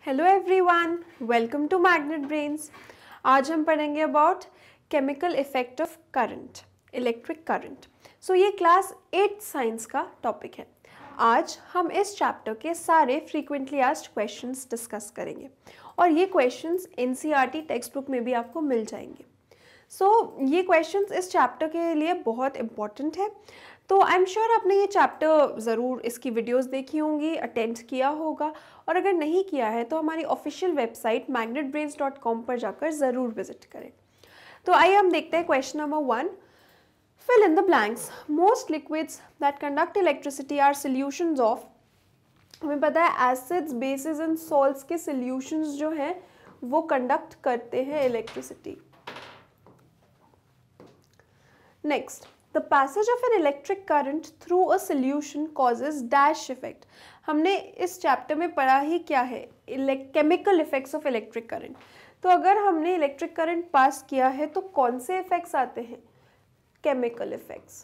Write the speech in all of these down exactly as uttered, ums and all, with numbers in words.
Hello everyone, welcome to magnet brains. आज हम पढ़ेंगे about chemical effect of current, electric current. So ये class eight science का topic है। आज हम इस चैप्टर के सारे फ्रीक्वेंटली आस्क्ड क्वेश्चंस डिस्कस करेंगे और ये क्वेश्चंस एनसीईआरटी टेक्स्ट बुक में भी आपको मिल जाएंगे। सो so, ये क्वेश्चंस इस चैप्टर के लिए बहुत इम्पॉर्टेंट है। तो आई एम श्योर आपने ये चैप्टर ज़रूर इसकी वीडियोस देखी होंगी, अटेंड किया होगा, और अगर नहीं किया है तो हमारी official website magnet brains dot com पर जाकर ज़रूर विजिट करें। तो आइए हम देखते हैं question number one. Fill in the blanks. Most liquids that conduct electricity are solutions of. हमें पता है एसिड्स, बेसिस एंड सॉल्ट्स के सॉल्यूशंस जो हैं वो कंडक्ट करते हैं electricity. Next, the passage of an electric current through a solution causes dash effect। हमने इस चैप्टर में पढ़ा ही क्या है, chemical effects of electric current. तो अगर हमने इलेक्ट्रिक करंट पास किया है तो कौन से इफेक्ट्स आते हैं? Chemical effects.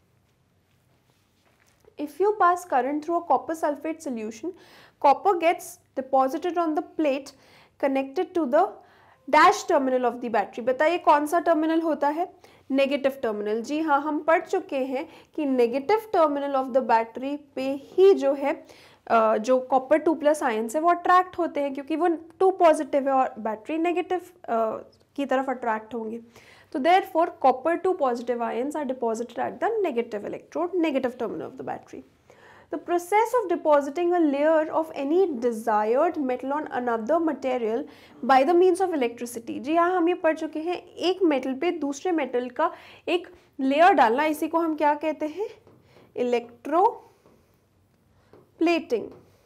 If you pass current through a copper sulfate solution, copper gets deposited on the plate connected to the dash terminal of the battery। बताइए कौन सा टर्मिनल होता है? Negative terminal. जी हाँ, हम पढ़ चुके हैं कि negative terminal of the battery पे ही जो है जो कॉपर टू प्लस आयंस है वो अट्रैक्ट होते हैं, क्योंकि वो टू पॉजिटिव है और बैटरी नेगेटिव की तरफ अट्रैक्ट होंगे। तो therefore copper two positive ions are deposited at the negative electrode, negative terminal of the battery. The process of depositing a layer of any desired metal on another material by the means of electricity। जी हाँ, हम ये पढ़ चुके हैं, एक metal पे दूसरे मेटल का एक लेयर डालना, इसी को हम क्या कहते हैं? Electroplating.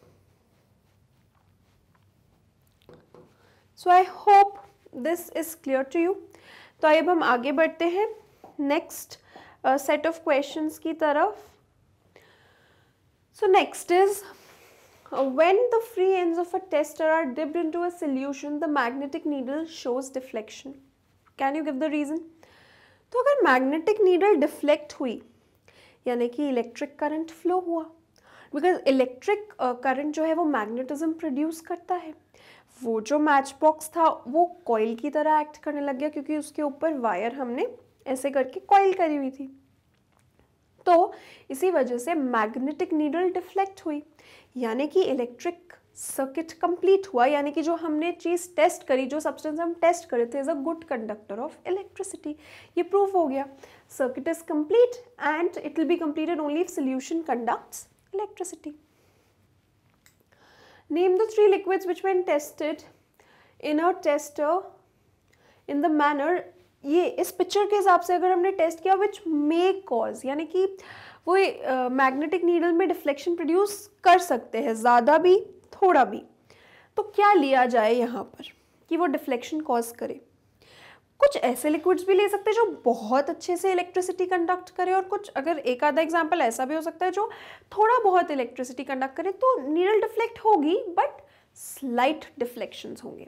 So I hope this is clear to you. तो अब हम आगे बढ़ते हैं नेक्स्ट सेट ऑफ क्वेश्चंस की तरफ। So next is uh, when the free ends of a tester are dipped into a solution, the magnetic needle shows deflection. Can you give the reason? तो अगर magnetic needle deflect हुई यानी कि electric current flow हुआ, because electric uh, current जो है वो magnetism produce करता है। वो जो मैच बॉक्स था वो coil की तरह act करने लग गया, क्योंकि उसके ऊपर वायर हमने ऐसे करके coil करी हुई थी। तो इसी वजह से मैग्नेटिक नीडल डिफ्लेक्ट हुई, यानी कि इलेक्ट्रिक सर्किट कंप्लीट हुआ, यानी कि जो हमने चीज़ टेस्ट करी, जो सब्सटेंस हम टेस्ट करे थे, is a good conductor of electricity. ये प्रूफ हो गया। Circuit is complete and it will be completed only if solution conducts electricity. Name the three liquids which when tested in a tester in the manner. ये इस picture के हिसाब से अगर हमने टेस्ट किया विच मे कॉज, यानी कि वो मैग्नेटिक uh, नीडल में डिफ्लेक्शन प्रोड्यूस कर सकते हैं, ज़्यादा भी थोड़ा भी। तो क्या लिया जाए यहाँ पर कि वो डिफ्लेक्शन कॉज करे? कुछ ऐसे लिक्विड्स भी ले सकते हैं जो बहुत अच्छे से इलेक्ट्रिसिटी कंडक्ट करे, और कुछ, अगर एक आधा एग्जाम्पल ऐसा भी हो सकता है जो थोड़ा बहुत इलेक्ट्रिसिटी कंडक्ट करे। तो नीडल डिफ्लेक्ट होगी बट स्लाइट डिफ्लेक्शंस होंगे।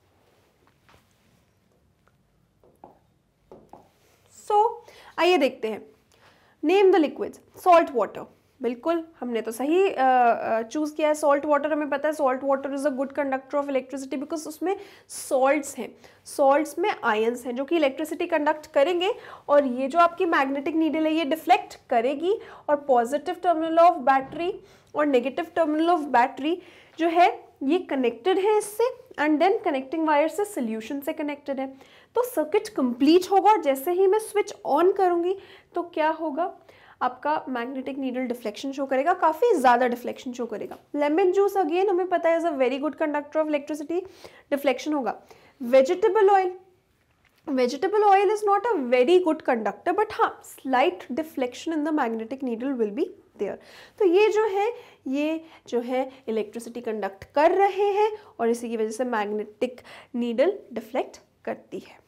सो so, आइए देखते हैं। Name the liquids. Salt water, बिल्कुल हमने तो सही चूज uh, किया है। सॉल्ट वाटर, हमें पता है salt water is a good conductor of electricity, because उसमें सॉल्ट्स हैं, सॉल्ट्स में आयंस हैं जो कि इलेक्ट्रिसिटी कंडक्ट करेंगे, और ये जो आपकी मैग्नेटिक नीडल है ये डिफ्लेक्ट करेगी, और पॉजिटिव टर्मिनल ऑफ बैटरी और नेगेटिव टर्मिनल ऑफ बैटरी जो है ये कनेक्टेड है इससे, एंड देन कनेक्टिंग वायर से सोल्यूशन से कनेक्टेड है। तो सर्किट कंप्लीट होगा, और जैसे ही मैं स्विच ऑन करूंगी तो क्या होगा? आपका मैग्नेटिक नीडल डिफ्लेक्शन शो करेगा, काफ़ी ज़्यादा डिफ्लेक्शन शो करेगा। लेमन जूस अगेन हमें पता है is a very good conductor of electricity, deflection होगा। Vegetable oil, vegetable oil is not a very good conductor, but हाँ, slight deflection in the magnetic needle will be there. तो ये जो है ये जो है इलेक्ट्रिसिटी कंडक्ट कर रहे हैं, और इसी की वजह से मैग्नेटिक नीडल डिफ्लेक्ट करती है।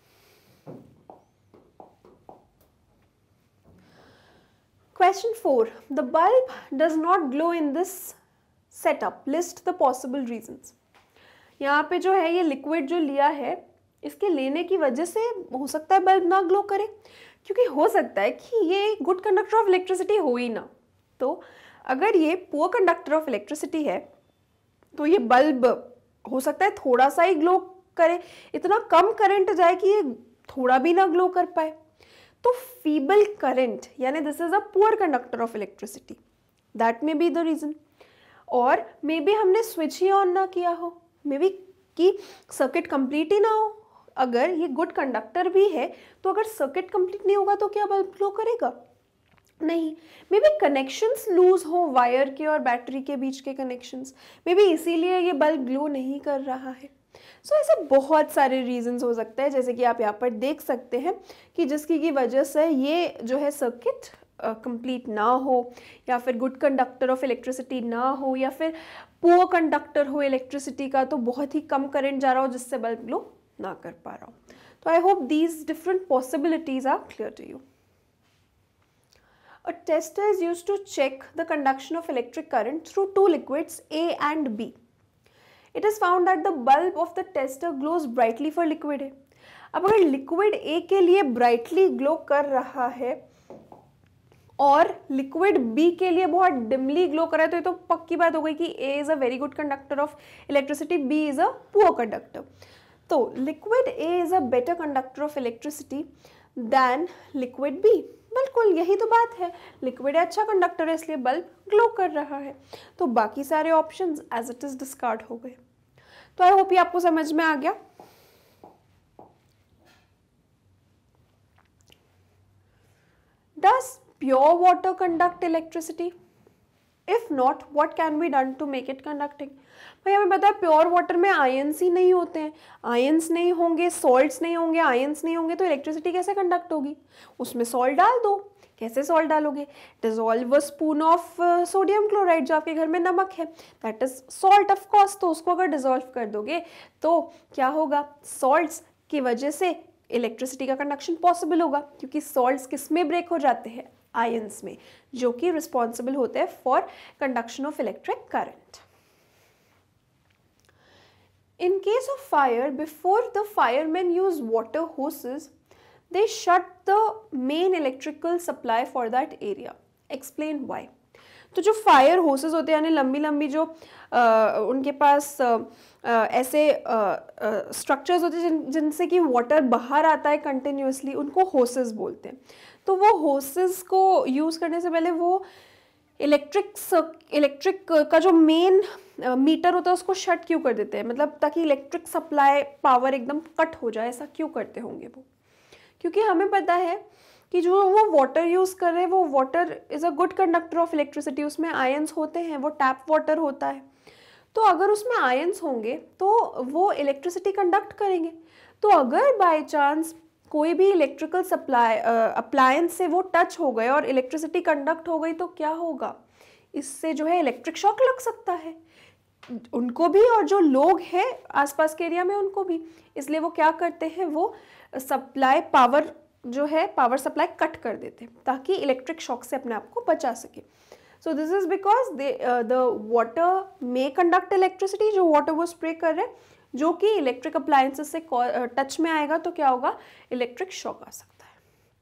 Question four. The bulb does not glow in this setup. List the possible reasons. यहाँ पे जो है ये लिक्विड जो लिया है, इसके लेने की वजह से हो सकता है बल्ब ना ग्लो करे, क्योंकि हो सकता है कि ये गुड कंडक्टर ऑफ इलेक्ट्रिसिटी हो ही ना। तो अगर ये पुअर कंडक्टर ऑफ इलेक्ट्रिसिटी है तो ये बल्ब हो सकता है थोड़ा सा ही ग्लो करे, इतना कम करंट जाए कि ये थोड़ा भी ना ग्लो कर पाए। तो फीबल करंट यानी this is a poor conductor of electricity, that may be the reason. और मे बी हमने स्विच ही ऑन ना किया हो, मे बी कि सर्किट कंप्लीट ही ना हो। अगर ये गुड कंडक्टर भी है तो अगर सर्किट कंप्लीट नहीं होगा तो क्या बल्ब ग्लो करेगा? नहीं। मे बी कनेक्शंस लूज हो, वायर के और बैटरी के बीच के कनेक्शंस, मे बी इसीलिए ये बल्ब ग्लो नहीं कर रहा है। सो so, ऐसे बहुत सारे रीजंस हो सकते हैं, जैसे कि आप यहाँ पर देख सकते हैं कि जिसकी की वजह से ये जो है सर्किट कंप्लीट uh, ना हो, या फिर गुड कंडक्टर ऑफ इलेक्ट्रिसिटी ना हो, या फिर पुअर कंडक्टर हो इलेक्ट्रिसिटी का, तो बहुत ही कम करंट जा रहा हो जिससे बल्ब ग्लो ना कर पा रहा हो। तो I hope these different possibilities are clear to you. A tester is used to check the conduction of electric current through two liquids A and B. It is found that the bulb of the tester glows brightly for liquid A. अब अगर liquid A के लिए brightly glow कर रहा है और liquid B के लिए बहुत डिमली ग्लो कर रहा है, तो ये तो पक्की बात हो गई कि A is a very good conductor of electricity, B is a poor conductor. तो liquid A is a better conductor of electricity than liquid B. बिल्कुल यही तो बात है, लिक्विड अच्छा कंडक्टर है इसलिए बल्ब ग्लो कर रहा है। तो बाकी सारे options as it is discard हो गए। तो आई होप ये आपको समझ में आ गया। Does pure water conduct electricity? If not, what can be done to make it conducting? भाई हमें पता है प्योर वाटर में आयंस ही नहीं होते हैं, आयंस नहीं होंगे, सॉल्ट्स नहीं होंगे, आयंस नहीं होंगे, तो इलेक्ट्रिसिटी कैसे कंडक्ट होगी? उसमें सॉल्ट डाल दो। कैसे सॉल्ट डालोगे? Dissolve a spoon of sodium chloride, जो आपके घर में नमक है, that is salt of course. तो उसको अगर डिसॉल्व कर दोगे तो क्या होगा? सॉल्ट्स की वजह से इलेक्ट्रिसिटी का कंडक्शन पॉसिबल होगा, क्योंकि सॉल्ट्स किस में ब्रेक हो जाते हैं? आयंस में, जो कि रिस्पॉन्सिबल होते हैं for conduction of electric current. In case of fire, before the firemen use water hoses, they shut the main electrical supply for that area. Explain why. तो जो फायर होसेस होते हैं यानी लंबी लंबी जो आ, उनके पास आ, आ, ऐसे स्ट्रक्चर्स होते हैं जिन जिनसे कि वाटर बाहर आता है कंटिन्यूसली, उनको होसेस बोलते हैं। तो वो होसेस को यूज़ करने से पहले वो इलेक्ट्रिक इलेक्ट्रिक का जो मेन मीटर होता है उसको शट क्यों कर देते हैं? मतलब ताकि इलेक्ट्रिक सप्लाई पावर एकदम कट हो जाए, ऐसा क्यों करते होंगे वो? क्योंकि हमें पता है कि जो वो वाटर यूज़ कर रहे हैं वो water is a good conductor of electricity, उसमें आयंस होते हैं, वो टैप वाटर होता है। तो अगर उसमें आयंस होंगे तो वो इलेक्ट्रिसिटी कंडक्ट करेंगे। तो अगर बाय चांस कोई भी इलेक्ट्रिकल सप्लाई अप्लायंस से वो टच हो गए और इलेक्ट्रिसिटी कंडक्ट हो गई तो क्या होगा? इससे जो है इलेक्ट्रिक शॉक लग सकता है उनको भी और जो लोग हैं आसपास के एरिया में उनको भी। इसलिए वो क्या करते हैं, वो सप्लाई पावर जो है पावर सप्लाई कट कर देते हैं ताकि इलेक्ट्रिक शॉक से अपने आप को बचा सके। So this is because they the water may conduct electricity, जो वाटर वो स्प्रे कर रहे हैं जो कि इलेक्ट्रिक अप्लायंसेस से टच में आएगा तो क्या होगा? इलेक्ट्रिक शॉक आ सकता है।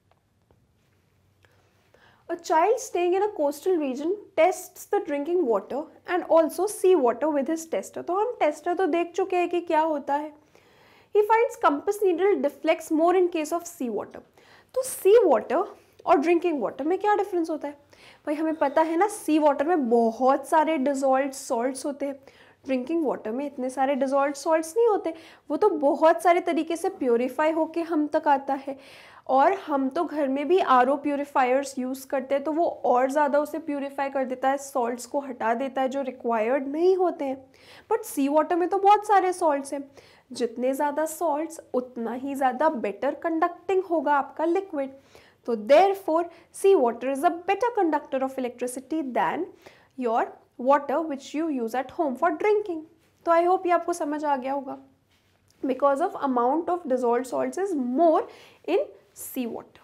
A child staying in a coastal region tests the drinking water and also sea water with his tester. तो हम टेस्टर तो देख चुके हैं कि क्या होता है। He finds compass needle deflects more in case of sea water. तो sea water और ड्रिंकिंग वाटर में क्या डिफरेंस होता है? भाई हमें पता है ना, सी वाटर में बहुत सारे डिजॉल्व्ड सॉल्ट्स होते हैं, ड्रिंकिंग वाटर में इतने सारे डिजॉल्व्ड सॉल्ट्स नहीं होते। वो तो बहुत सारे तरीके से प्योरीफाई होके हम तक आता है, और हम तो घर में भी आर ओ प्योरीफायर्स यूज़ करते हैं, तो वो और ज़्यादा उसे प्योरीफाई कर देता है, सॉल्ट्स को हटा देता है जो रिक्वायर्ड नहीं होते हैं। बट सी वाटर में तो बहुत सारे सॉल्ट्स हैं, जितने ज़्यादा सॉल्ट्स उतना ही ज़्यादा बेटर कंडक्टिंग होगा आपका लिक्विड। तो therefore sea water is a better conductor of electricity than your water which you use at home for drinking. तो आई होप ये आपको समझ आ गया होगा। Because of amount of dissolved salts is more in sea water.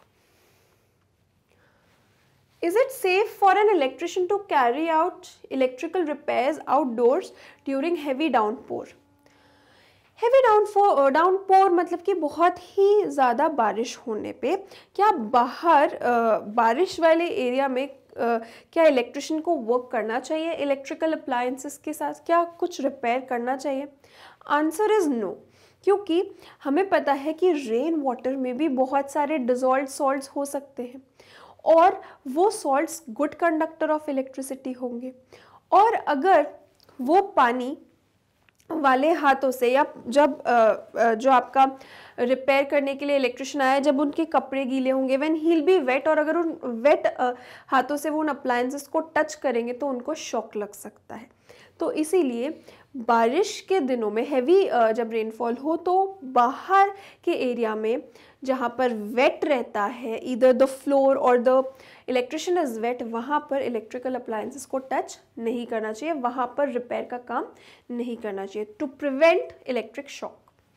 Is it safe for an electrician to carry out electrical repairs outdoors during heavy downpour? Heavy downpour downpour मतलब कि बहुत ही ज़्यादा बारिश होने पे क्या बाहर बारिश वाले एरिया में क्या इलेक्ट्रिशियन को वर्क करना चाहिए इलेक्ट्रिकल अप्लायंसेस के साथ, क्या कुछ रिपेयर करना चाहिए? आंसर इज नो, क्योंकि हमें पता है कि रेन वाटर में भी बहुत सारे डिजॉल्व सॉल्ट्स हो सकते हैं और वो salts good conductor of electricity होंगे। और अगर वो पानी वाले हाथों से या जब जो आपका रिपेयर करने के लिए इलेक्ट्रिशियन आया, जब उनके कपड़े गीले होंगे, when he will be wet, और अगर उन वेट हाथों से वो उन अप्लायंसेस को टच करेंगे तो उनको शॉक लग सकता है। तो इसीलिए बारिश के दिनों में हैवी जब रेनफॉल हो तो बाहर के एरिया में जहाँ पर वेट रहता है, इधर द फ्लोर और द इलेक्ट्रिशियन इज वेट, वहाँ पर इलेक्ट्रिकल अप्लायंसेस को टच नहीं करना चाहिए, वहाँ पर रिपेयर का काम नहीं करना चाहिए, to prevent electric shock.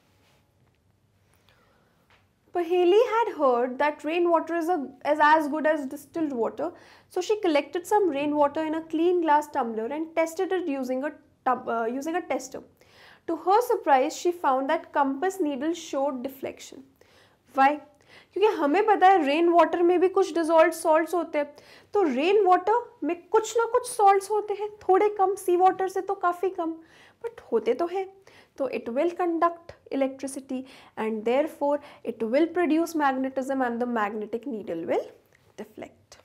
Paheli had heard that rainwater is, a, is as good as distilled water, so she collected some rainwater in a clean glass tumbler and tested it using a, uh, using a tester. To her surprise, she found that compass needle showed deflection. Why? क्योंकि हमें पता है rain water में भी कुछ dissolve salts होते हैं, तो रेन वाटर में कुछ ना कुछ सॉल्ट्स होते हैं, थोड़े कम, सी वाटर से तो काफ़ी कम, बट होते तो हैं। तो it will conduct electricity and therefore it will produce magnetism and the magnetic needle will deflect.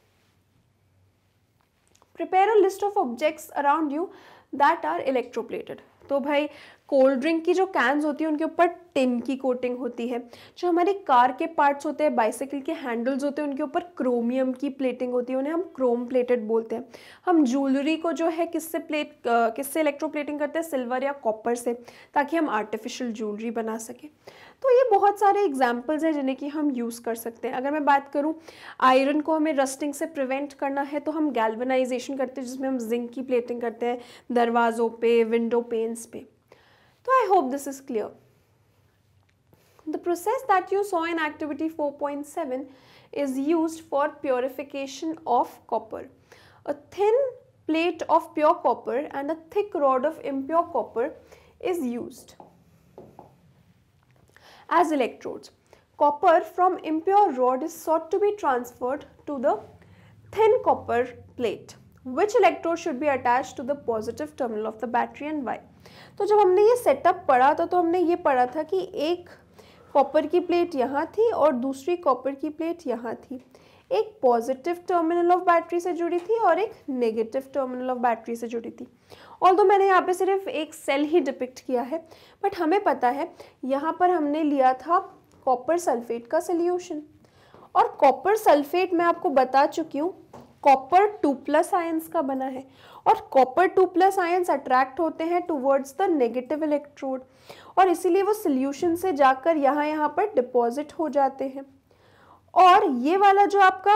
Prepare a list of objects around you that are electroplated. तो भाई कोल्ड ड्रिंक की जो कैन्स होती है उनके ऊपर टिन की कोटिंग होती है, जो हमारी कार के पार्ट्स होते हैं, बाइसाइकिल के हैंडल्स होते हैं, उनके ऊपर क्रोमियम की प्लेटिंग होती है, उन्हें हम क्रोम प्लेटेड बोलते हैं। हम ज्वेलरी को जो है किससे प्लेट किससे इलेक्ट्रोप्लेटिंग करते हैं, सिल्वर या कॉपर से, ताकि हम आर्टिफिशियल ज्वेलरी बना सकें। तो ये बहुत सारे एग्जाम्पल्स हैं जिन्हें कि हम यूज़ कर सकते हैं। अगर मैं बात करूँ आयरन को हमें रस्टिंग से प्रिवेंट करना है तो हम गैल्वेनाइजेशन करते हैं, जिसमें हम जिंक की प्लेटिंग करते हैं दरवाज़ों पे, विंडो पेन्स पे। So I hope this is clear. The process that you saw in activity four point seven is used for purification of copper. A thin plate of pure copper and a thick rod of impure copper is used as electrodes. Copper from impure rod is sought to be transferred to the thin copper plate. Which electrode should be attached to the positive terminal of the battery and why? तो जब हमने ये setup पढ़ा था तो हमने ये पढ़ा था कि एक कॉपर की प्लेट यहाँ थी और दूसरी कॉपर की प्लेट यहाँ थी, एक पॉजिटिव टर्मिनल ऑफ बैटरी से जुड़ी थी और एक नेगेटिव टर्मिनल ऑफ बैटरी से जुड़ी थी। ऑल्दो मैंने यहाँ पे सिर्फ एक सेल ही डिपिक्ट किया है, बट हमें पता है यहाँ पर हमने लिया था कॉपर सल्फेट का सोल्यूशन, और कॉपर सल्फेट मैं आपको बता चुकी हूँ कॉपर टू प्लस आयंस का बना है, और copper two plus ions attract होते हैं टुवर्ड्स द नेगेटिव इलेक्ट्रोड, और इसीलिए वो सोल्यूशन से जाकर यहाँ यहाँ पर डिपॉजिट हो जाते हैं। और ये वाला जो आपका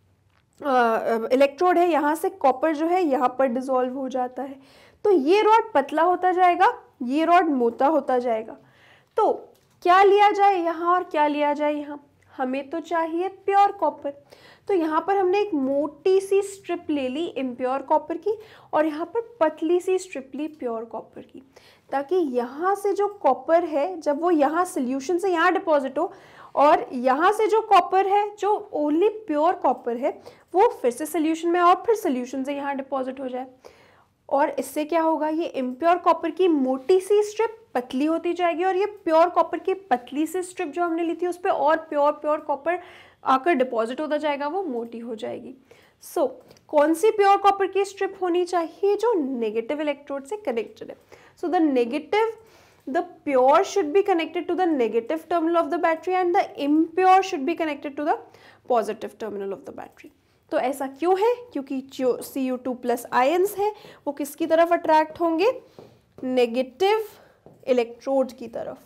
इलेक्ट्रोड है, यहाँ से कॉपर जो है यहाँ पर डिसॉल्व हो जाता है, तो ये रॉड पतला होता जाएगा, ये रॉड मोटा होता जाएगा। तो क्या लिया जाए यहाँ और क्या लिया जाए यहाँ? हमें तो चाहिए प्योर कॉपर, तो यहाँ पर हमने एक मोटी सी स्ट्रिप ले ली इम्प्योर कॉपर की, और यहाँ पर पतली सी स्ट्रिप ली प्योर कॉपर की, ताकि यहाँ से जो कॉपर है जब वो यहाँ सोल्यूशन से यहाँ डिपॉजिट हो, और यहाँ से जो कॉपर है जो ओनली प्योर कॉपर है वो फिर से सोल्यूशन में और फिर सोल्यूशन से यहाँ डिपॉजिट हो जाए। और इससे क्या होगा, ये इम्प्योर कॉपर की मोटी सी स्ट्रिप पतली होती जाएगी, और ये प्योर कॉपर की पतली सी स्ट्रिप जो हमने ली थी उस पर और प्योर प्योर कॉपर आकर डिपॉजिट होता जाएगा, वो मोटी हो जाएगी। सो so, कौन सी प्योर कॉपर की स्ट्रिप होनी चाहिए? जो नेगेटिव इलेक्ट्रोड से कनेक्टेड है। So the negative the pure should be connected to the negative terminal of the battery and the impure should be connected to the positive terminal of the battery. तो ऐसा क्यों है? क्योंकि जो C U two plus ions है वो किसकी तरफ अट्रैक्ट होंगे? नेगेटिव इलेक्ट्रोड की तरफ।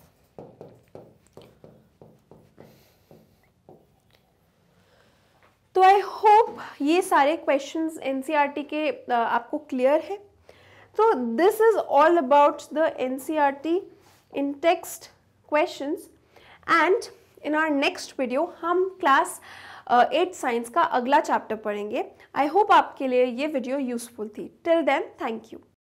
तो आई होप ये सारे क्वेश्चंस एनसीईआरटी के आपको क्लियर है। तो this is all about the NCERT in text questions, and in our next video हम क्लास एट साइंस का अगला चैप्टर पढ़ेंगे। आई होप आपके लिए ये वीडियो यूजफुल थी। Till then, thank you.